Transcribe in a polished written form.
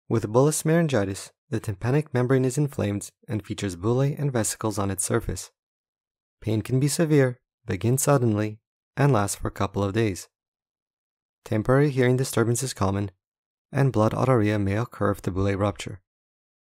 With bullous myringitis, the tympanic membrane is inflamed and features bullae and vesicles on its surface. Pain can be severe, begin suddenly, and last for a couple of days. Temporary hearing disturbance is common, and blood autouria may occur if the bullae rupture.